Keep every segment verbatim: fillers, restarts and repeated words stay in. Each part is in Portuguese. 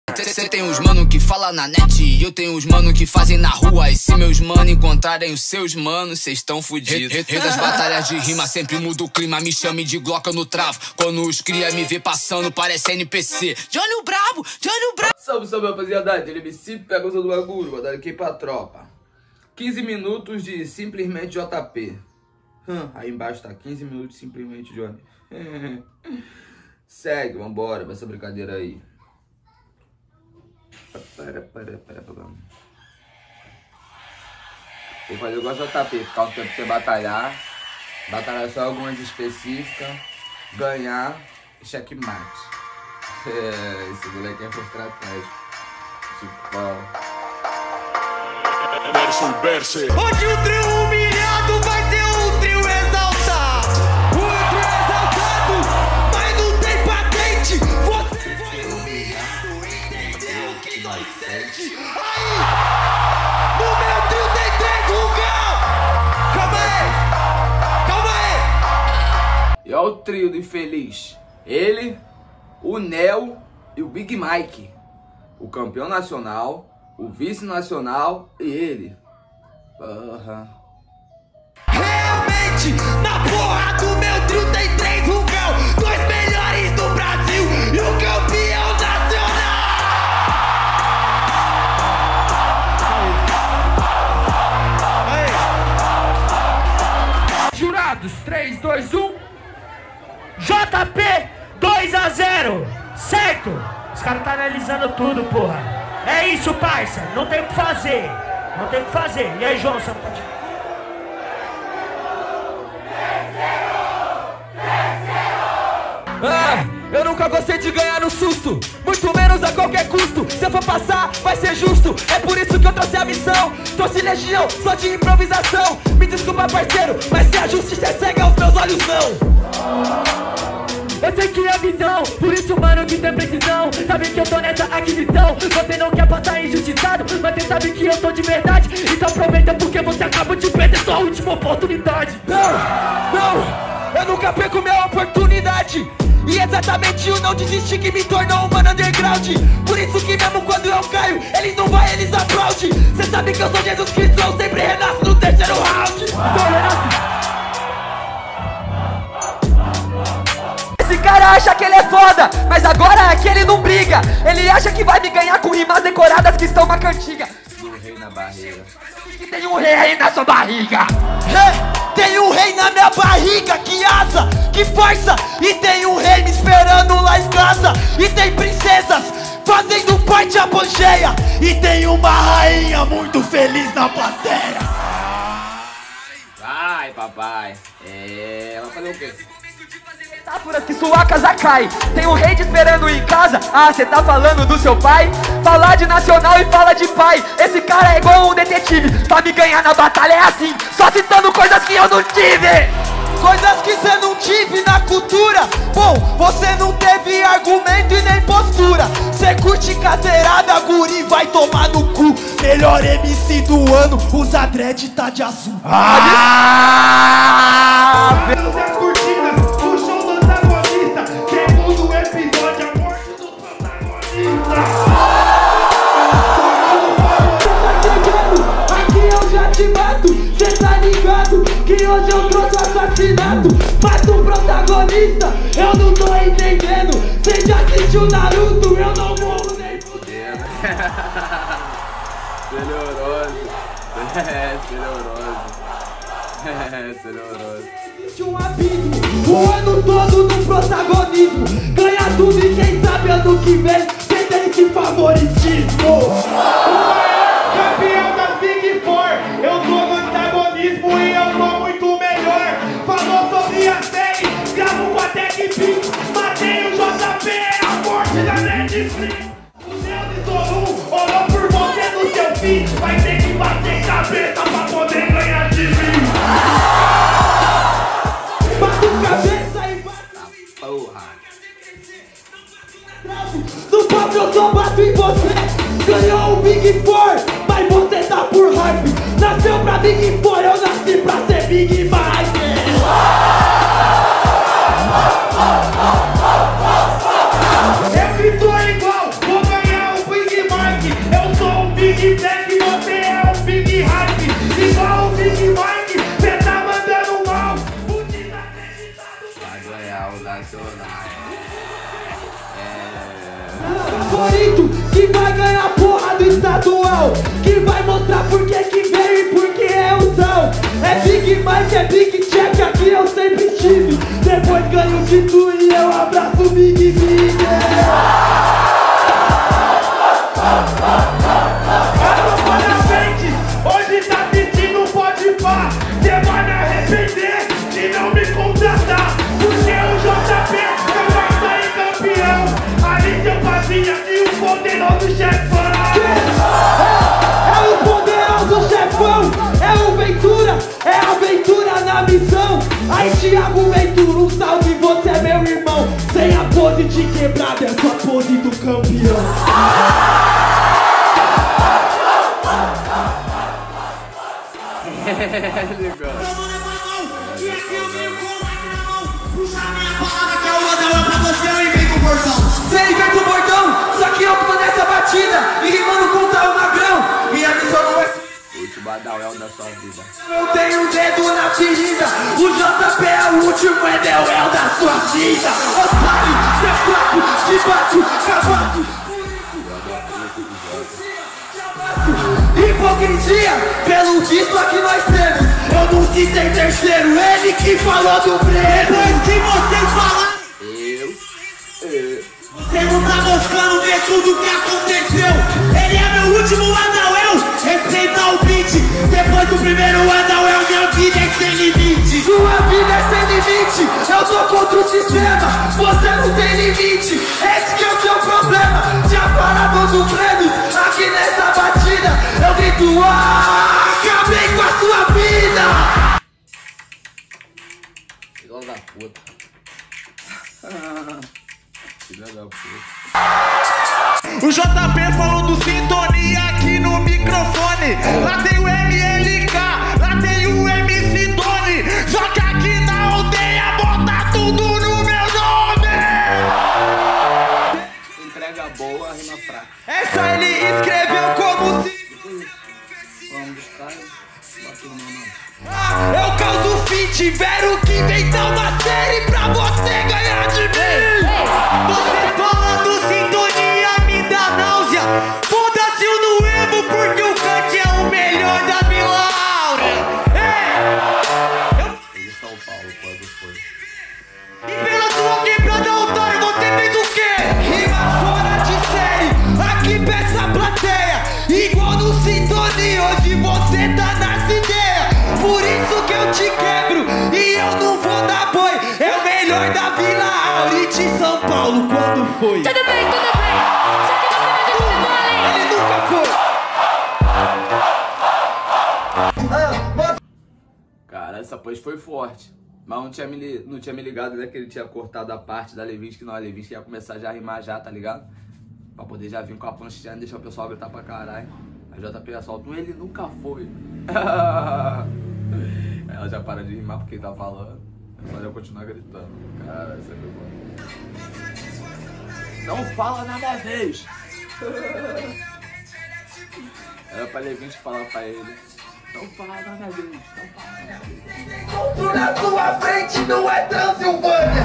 Cê tem uns mano que fala na net e eu tenho uns mano que fazem na rua. E se meus mano encontrarem os seus manos, cês tão fudidos. Rei, rei das batalhas de rima, sempre muda o clima. Me chame de Glock, eu no travo. Quando os cria me vê passando, parece N P C. Johnny o Brabo, Johnny o Brabo. Salve, salve, rapaziada. Ele M C pega o do bagulho, vou dar aqui pra tropa. quinze minutos de simplesmente J P. Hum, aí embaixo tá quinze minutos de simplesmente Johnny. Segue, vambora, vai essa brincadeira aí. Para, para, para, para. Tem que fazer igual J P, ficar um tempo pra você batalhar. Batalhar só algumas específicas. Ganhar e checkmate. É, esse moleque é por estratégia. Tipo, Versus verse. Hoje o trio humilhado vai ser um trio exaltado. O trio exaltado, mas não tem patente. Você foi humilhado, entendeu o que nós sente? Aí, no meu trio tem três vulgão. Calma aí, calma aí. e olha o trio do infeliz. Ele, o Nel e o Big Mike. O campeão nacional, o vice-nacional e ele. Porra. Realmente, na porra do meu trio tem três vulgão. Dois melhores do Brasil e o campeão nacional. Aí. Jurados, três, dois, um. J P dois a zero, certo? Os caras tá analisando tudo, porra. É isso, parça, não tem o que fazer. Não tem o que fazer. E aí, João, você não pode... Ah, eu nunca gostei de ganhar no susto, muito menos a qualquer custo. Se eu for passar, vai ser justo. É por isso que eu trouxe a missão. Trouxe legião, só de improvisação. Me desculpa, parceiro, mas se a justiça é cega, aos meus olhos não. Eu sei que é visão, por isso, mano, que tem precisão. Sabe que eu tô nessa aquisição. Você não quer passar injustiçado, mas você sabe que eu sou de verdade. Então aproveita porque você acaba de perder sua última oportunidade. Não, não, eu nunca perco minha oportunidade. E exatamente o não desistir que me tornou um mano underground. Por isso que mesmo quando eu caio, eles não vai, eles aplaudem. Cê sabe que eu sou Jesus Cristo, eu sempre renasço no terceiro round. Então renasce. Esse cara acha que ele é foda, mas agora é que ele não briga. Ele acha que vai me ganhar com rimas decoradas que estão na cantiga. Do rei na barreira. Que tem um rei aí na sua barriga. Hey, tem um rei na minha barriga, que asa, que força. E tem um rei me esperando lá em casa. E tem princesas fazendo parte a pangeia. E tem uma rainha muito feliz na plateia. Vai, papai. É, vai fazer o quê? Metáforas que sua casa cai. Tem um rei te esperando em casa. Ah, cê tá falando do seu pai? Falar de nacional e fala de pai. Esse cara é igual um detetive. Pra me ganhar na batalha é assim, só citando coisas que eu não tive. Coisas que cê não tive na cultura. Bom, você não teve argumento e nem postura. Cê curte cadeirada, guri, vai tomar no cu. Melhor M C do ano, usa dread tá de azul. Ah! Cê tá ligado que hoje eu trouxe o assassinato. Mata o protagonista, eu não tô entendendo. Cê já assistiu Naruto, eu não morro nem fudendo. Celoroso. É, celoroso. É, celoroso. Existe um abismo, o ano todo no protagonismo. Ganha tudo e quem sabe ano que vem cê tem esse favoritismo. Campeão das Big Four, eu tô no antagonismo e eu tô muito melhor. Falou sobre a série, gravo com a TechPix. Matei o J P, é a morte da Netflix. O Deus Isolum orou por você no seu fim. Vai ter que bater cabeça pra poder ganhar de mim. Bato cabeça e bato. Porra. No papo eu só bato em você. Ganhou o Big Four, mas você tá por hype. Nasceu pra Big Four, eu nasci pra ser Big Mike. Eu que tô igual, vou ganhar o favorito, que vai ganhar a porra do estadual, que vai mostrar por que que veio e por que é o tal. É Big Mike, é Big Check, aqui eu sempre estive. Depois ganho o título e eu abraço o Big Big. Hoje tá assistindo um pode pá. Cê vai me arrepender de não me contratar, porque o J P não vai sair campeão. Ali seu Pazinha e o poderoso chefão. É, é o poderoso chefão, é o Ventura, é a aventura na missão. Aí Thiago Ventura, um salve, você é meu irmão. Sem a pose de quebrada, é só a pose do campeão. Cê inventa o bordão, só que eu tô nessa batida e rimando contra o magrão. Minha missão não é Último Adauel da sua vida. eu tenho um dedo na ferida. O J P é o último Adauel da sua vida. Otário, cê é fraco, te bato, cavaco. Hipocrisia, pelo visto aqui nós temos. Eu não quis ser terceiro, ele que falou do Breno. Depois que vocês falaram, Eu, eu. você não tá mostrando ver tudo que aconteceu. Ele é meu último Adauel, respeita o beat. Depois do primeiro Adauel, minha vida é sem limite. Sua vida é sem limite, eu tô contra o sistema. Você não tem limite, esse que é o seu problema. Já falado do Breno, aqui nessa batida eu grito, ah, acabei com a sua vida. Filha da puta. Filha da puta. O J P falou do sintonia aqui no microfone. Lá tem o M L K, lá tem o M C Doni. Só que aqui na aldeia bota tudo no meu nome. Entrega boa, rima fraca. Essa ele escreveu como se Vamos buscar e bota no meu nome. eu causo fit, tiveram que inventar uma série pra você ganhar de mim. Você falando sintonia me dá náusea. Foda-se o Nuevo porque o Kant é o melhor da Vila Áurea. Ei! Eu... Ele São Paulo, quando foi. E pela sua quebrada, otário, você fez o quê? Rima fora de série, aqui peça a plateia. Igual no Sintonia, hoje você tá nas ideias. Por isso que eu te quebro e eu não vou dar boi. É o melhor da Vila Áurea de São Paulo, quando foi? Tudo bem, tudo bem. Só que não tem de tudo além. Ele nunca foi. Cara, essa pose foi forte. Mas não tinha, me, li- não tinha me ligado, né, que ele tinha cortado a parte da Levinsky, não. A Levinsky ia começar já a rimar já, tá ligado? Pra poder já vir com a punchline e deixar o pessoal gritar pra caralho. A J P solta um, ele nunca foi. Ela já para de rimar porque ele tá falando. É só já continuar gritando. Cara, isso é foi bom. Não fala na minha vez! Era pra Levinsky falar pra ele. Não fala na minha vez, não fala na minha vez. Encontro na sua frente não é Transilvânia.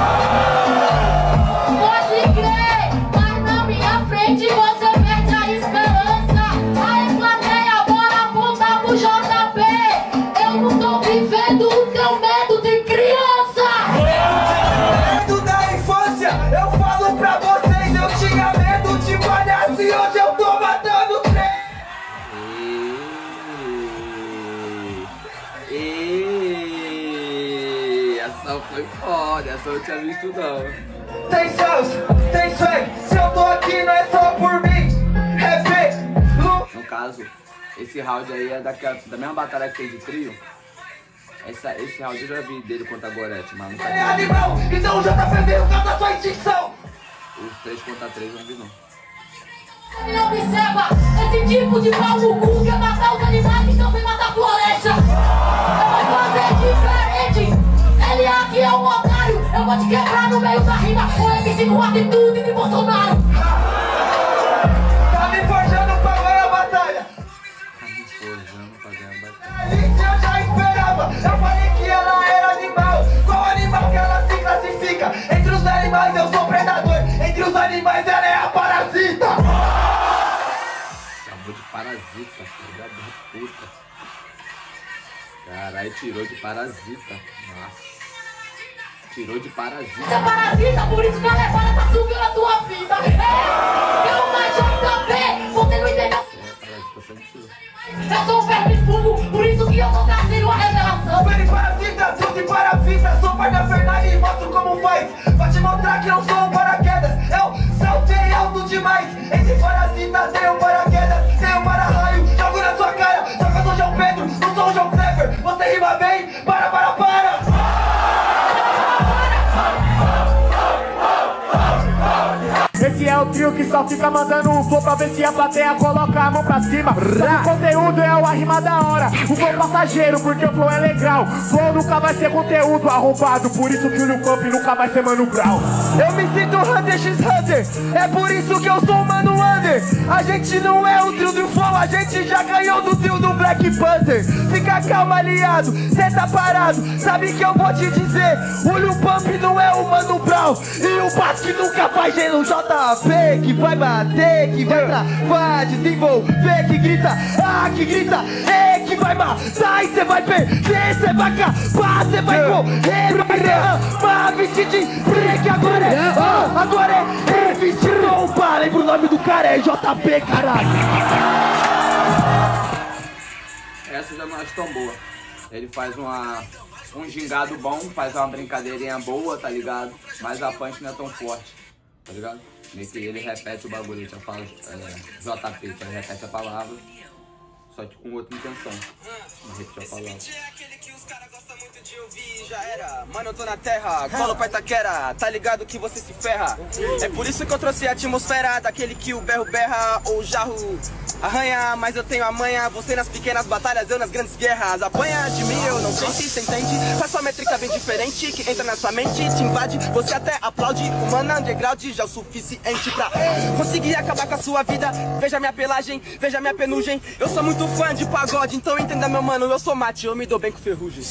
Pode crer, mas na minha frente você perde a esperança. Aí plateia, bora apontar pro J P. Eu não tô vivendo o teu medo de criança. Medo da infância, eu falo pra vocês, eu tinha medo de palhaço e hoje eu tô matando três. E essa foi foda, essa eu não tinha visto não. Tem seus, tem swag, se eu tô aqui não é só por mim. Respeito, No caso, esse round aí é daquela, da mesma batalha que tem de trio. Essa, esse round eu já vi dele contra a Gorete, mas não é tá de animal, então o J P veio causar sua extinção. os três contra três eu não vi não. Me observa, esse tipo de pau no cu quer matar os animais, então vem matar a floresta. Eu vou fazer diferente. Ele aqui é um otário. Eu vou te quebrar no meio da rima. O M C com atitude de Bolsonaro. Tá me forjando pra ganhar a batalha. Tá me forjando pra ganhar a batalha. Alice eu já esperava, eu falei que ela era animal. Qual animal que ela se classifica? Entre os animais eu sou predador, entre os animais ela é a parasita. filha da puta. Caralho, tirou de parasita. Nossa. Tirou de parasita. Você é parasita, por isso que a levada tá sugando a tua vida. É, eu mais J P, você não entendeu? É, parasita sempre tirou. Eu sou um verme de fogo, por isso que eu tô trazendo uma revelação. Vem parasita, tudo em parasita. Sou pai da Fernanda e mostro como faz. Pra te mostrar que não sou um paraquedas. Eu saltei alto demais. Esse parasita tem um paraquedas, tem um para-raio. Jogo na sua cara, só que eu sou João Pedro, não sou o João Clever. Você rima bem, para, para, para. Esse é o trio que só fica mandando um flow pra ver se a plateia coloca a mão pra cima. O conteúdo é uma rima da hora, o flow passageiro porque o flow é legal. Flow nunca vai ser conteúdo arrombado, por isso que o Lil Pump nunca vai ser Mano Brown. Eu me sinto Hunter x Hunter, é por isso que eu sou o Mano Under. A gente não é o trio do flow, a gente já ganhou do trio do Black Panther. Fica calmo, aliado, cê tá parado, sabe que eu vou te dizer. O Lil Pump não é o Mano Brown, e o Basque nunca vai ser o J P, que vai bater, que vai travar, desenvolver, que grita, ah, que grita, é, que vai matar, e cê vai perder, cê vai acabar, cê vai correr, vai derramar, vestir de break, agora é, ah, agora é, é, vestir roupa, lembra o nome do cara, é J P, caralho. Essa já não acho tão boa. Ele faz uma, um gingado bom, faz uma brincadeirinha boa, tá ligado? Mas a punch não é tão forte, tá ligado? Meio que ele repete o bagulho, ele já fala é, J P, ele repete a palavra, só que com outra intenção. Não repetiu a palavra. É aquele que os caras gostam muito de ouvir, já era. Mano, eu tô na terra, colo pra Itaquera, tá ligado que você se ferra. É por isso que eu trouxe a atmosfera daquele que o berro berra ou o jarro arranha, mas eu tenho a manha, você nas pequenas batalhas, eu nas grandes guerras. Apanha de mim, eu não sei se você entende. Faz sua métrica bem diferente, que entra na sua mente, te invade, você até aplaude. O mano underground já é o suficiente pra conseguir acabar com a sua vida. Veja minha pelagem, veja minha penugem. Eu sou muito fã de pagode, então entenda meu mano, eu sou mate, eu me dou bem com ferrugem.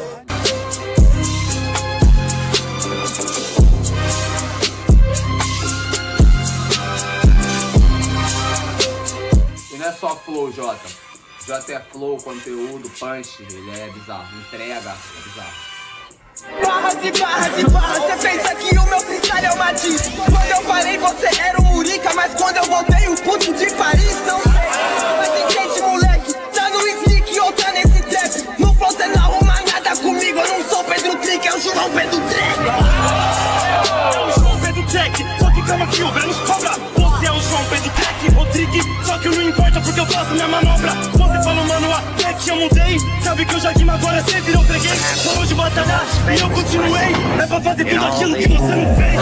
E não é só flow, Jota. Jota é flow, conteúdo, punch, ele é bizarro, entrega, é bizarro. Barras e barras e barras, você pensa que o meu freestyle é uma diz. Quando eu parei você era um murica, mas quando eu voltei um puto de Paris, não sei. Mas tem gente moleque, tá no sneak ou tá nesse trap. No flow cê não arruma nada comigo, eu não sou Pedro Trick, é o João Pedro Trek. É o João Pedro Trek, só que calma que o Vênus cobra. Você é o João Pedro Trek, Rodrigue, só que não importa porque eu faço minha manobra. Você falou mano, até que eu mudei, sabe que eu já rimo agora, você virou freguês. Falou de batalhar e eu continuei, é pra fazer tudo aquilo que você não fez.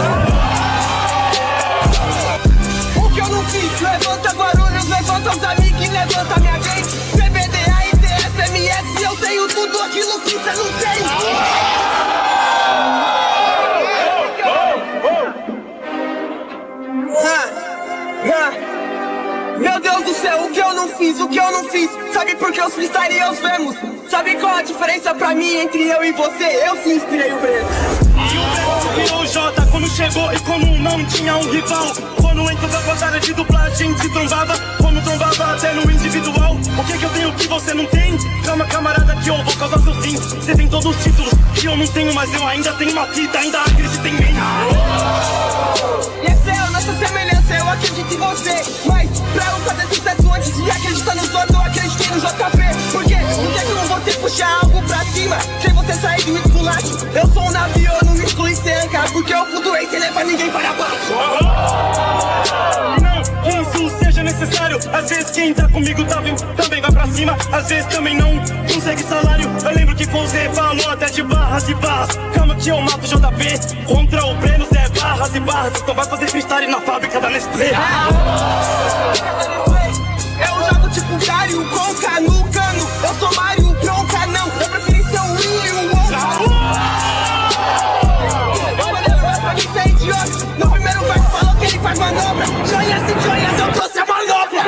O que eu não fiz, levanta Guarulhos, levanta os amigos, levanta minha gang. C B D A, I T S, M S, eu tenho tudo aquilo que você não tem. Meu Deus do céu, o que eu não fiz, o que eu não fiz. Sabe por que os freestyle e os vemos? Sabe qual a diferença pra mim entre eu e você? Eu sim inspirei o Breno. E o Breno virou o Jota quando chegou e quando não tinha um rival. Quando entrou pra batalha de dublagem se trombava, quando trombava até no individual. O que que eu tenho que você não tem? Calma camarada que eu vou causar seu fim. Você tem todos os títulos que eu não tenho, mas eu ainda tenho uma fita, ainda acredito em mim. E essa é a nossa semelhança, eu acredito em você. Mas pra eu fazer sucesso antes de acreditar nos outros, eu acreditei no J P. Porque não tem como você puxar algo pra cima sem você sair do esculacho. Eu sou um navio, eu não me exclui sem ancar, porque eu flutuei sem levar ninguém para baixo. E não que isso seja necessário. Às vezes quem tá comigo tá viu, também vai pra cima. Às vezes também não consegue salário. Eu lembro que você falou até de barras e barras. Calma que eu mato o J P contra o Breno, Zé barras e barras. Então vai fazer freestyle na fábrica da Nestlé. Eu jogo tipo Cario, Conca no cano. Eu sou Mario, bronca não. Eu preferi ser um Wii e um Wonka. Eu mandei mais pra mim ser idiota. No primeiro verso falou que ele faz manobra. Joias e joias, eu trouxe a manobra.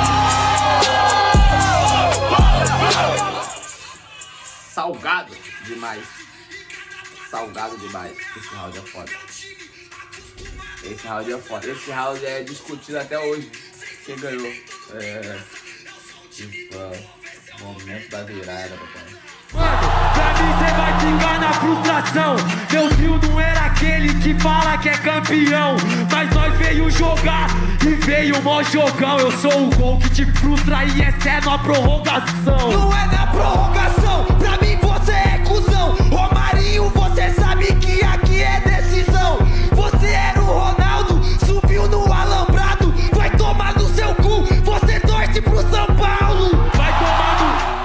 Salgado demais. Salgado demais. Esse round é foda. Esse round é foda. Esse round é discutido até hoje. Quem ganhou? É... Que fã. Momento da virada, papai. Mano, pra mim cê vai ficar na frustração. Meu trio não era aquele que fala que é campeão, mas nós veio jogar e veio mó jogão. Eu sou o gol que te frustra e essa é na prorrogação. Não é na prorrogação, pra mim você é cuzão. Romarinho, você sabe que aqui é decisão. Você era o Ronaldo, subiu no alambrado. Vai tomar no seu cu, você torce pro São Paulo. Vai tomar no...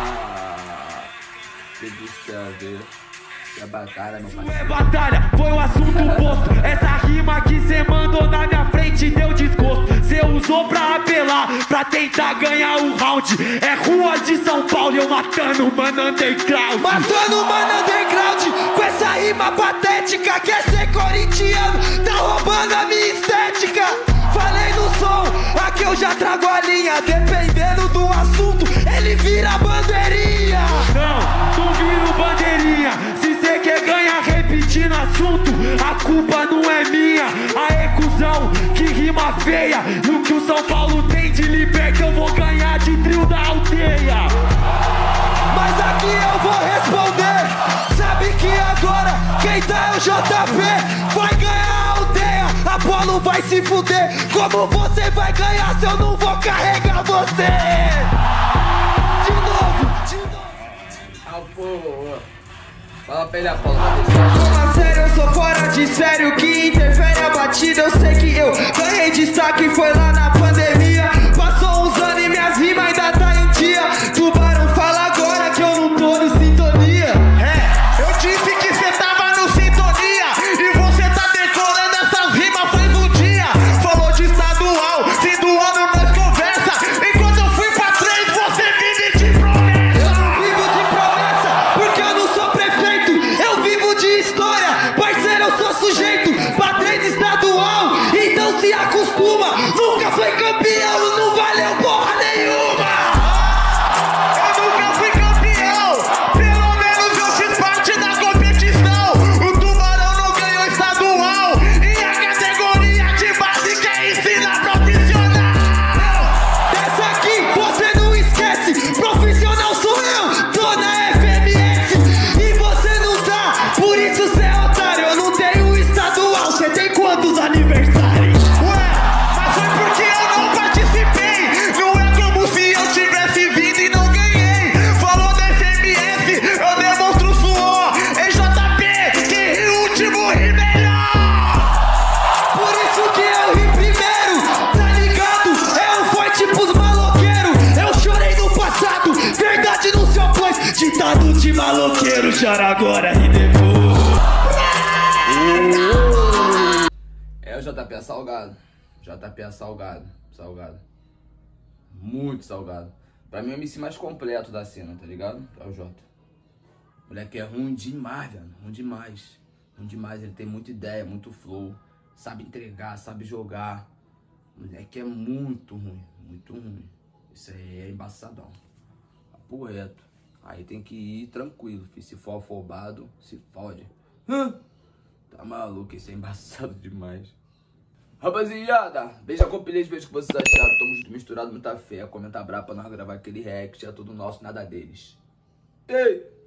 Que bicho tem a ver? É batalha, meu Não parceiro. é batalha, foi o assunto posto. Essa rima que cê mandou na minha frente deu desgosto. Cê usou pra apelar, pra tentar ganhar o round. É rua de São Paulo e eu matando o mano underground. Matando o mano underground com essa rima patética. Quer ser corintiano, tá roubando a minha estética. Falei no som, aqui eu já trago a linha. Dependendo do assunto, ele vira bandeirinha. Não, não vira bandeirinha. Se cê quer ganhar repetindo assunto, a culpa não é minha. Aê, cuzão, que rima feia. E o que o São Paulo tem de liberta eu vou ganhar de trio da aldeia. Mas aqui eu vou responder. Sabe que agora quem tá é o J P. Vai ganhar a aldeia. Apolo vai se fuder. Como você vai ganhar se eu não vou carregar você? De novo, de novo. Ah, pô. Fala pra ele, Apolo, vai deixar. Fala sério, eu sou fora de sério. Que interfere a batida. Eu sei que eu ganhei destaque. Foi lá na pandemia. Passou uns anos e minhas rimas ainda tá em dia. Tubarão, fala agora que eu não tô no sintonia. É, eu disse que cê tava no sintonia. E você tá decorando essas rimas faz um dia. Falou de estadual, fim do ano nós conversa. Enquanto eu fui pra três, você vive de promessa. Eu não vivo de promessa, porque eu não sou prefeito. Eu vivo de história, parceiro, eu sou sujeito. Pra três estadual, então se acostuma. Nunca foi campeão, não valeu porra nenhuma. Eu nunca fui campeão, pelo menos eu fiz parte da competição. O Tubarão não ganhou estadual e a categoria de base quer ensinar profissional. Dessa aqui você não esquece, profissional sou eu, tô na F M S. E você não tá, por isso cê é otário. Eu não tenho estadual, cê tem quantos aniversários? Ué, mas foi porque eu não participei. Não é como se eu tivesse vindo e não ganhei. Falou da F M S, eu demonstro suor. É J P, quem ri último ri melhor. Por isso que eu ri primeiro, tá ligado? É um forte pros maloqueiros. Eu chorei no passado, verdade não se opôs. Ditado de maloqueiro, chora agora e depois. É o J P é salgado. J P é salgado. Salgado. Muito salgado. Pra mim é o M C mais completo da cena, tá ligado? É o Jota. O moleque é ruim demais, velho. Ruim demais. Ruim demais. Ele tem muita ideia, muito flow. Sabe entregar, sabe jogar. O moleque é muito ruim. Muito ruim. Isso aí é embaçadão. Papo reto. Aí tem que ir tranquilo, filho. Se for afobado, se fode. Hã? Tá maluco, isso é embaçado demais. Rapaziada, beija com pilhas, veja o que vocês acharam. Tamo junto, misturado, muita fé. Comenta brabo pra nós gravar aquele react. É tudo nosso, nada deles. Ei!